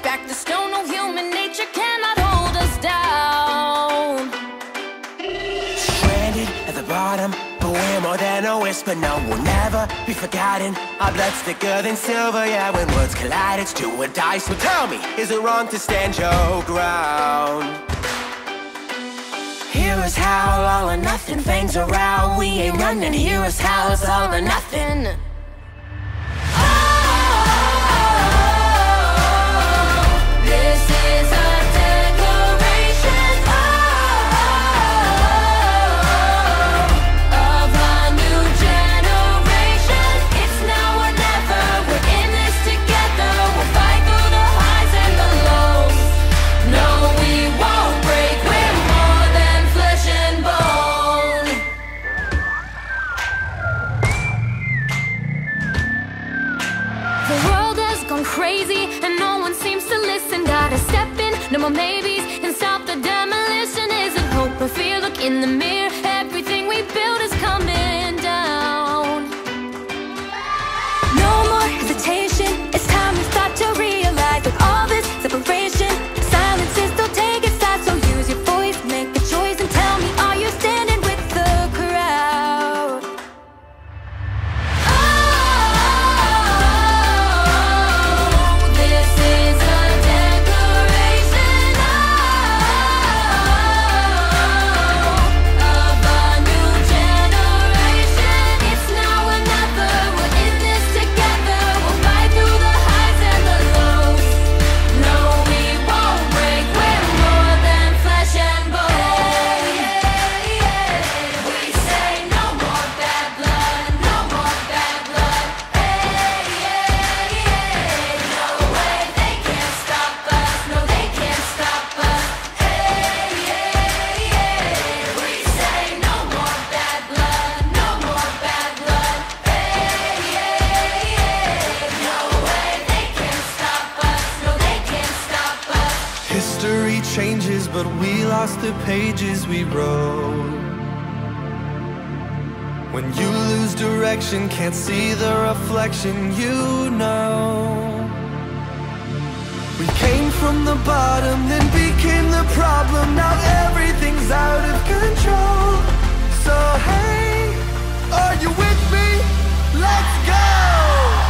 back the stone. No human nature cannot hold us down. Stranded at the bottom, but we're more than a whisper. No, we'll never be forgotten. Our blood's thicker than silver, yeah. When words collide, it's do or die. So tell me, is it wrong to stand your ground? Hear us howl, all or nothing, fangs around. We ain't running, hear us howl, it's all or nothing. Crazy and no one seems to listen. Gotta step in, no more maybes, and stop the demolition. Isn't hope or fear? Look in the mirror, everything we build is coming down. No more hesitation, it's time we start to realize that all this separation, silence is still taking sides. So use your voice, make a choice, and tell me, are you standing with the crowd? History changes, but we lost the pages we wrote. When you lose direction, can't see the reflection, you know. We came from the bottom, then became the problem. Now everything's out of control. So hey, are you with me? Let's go!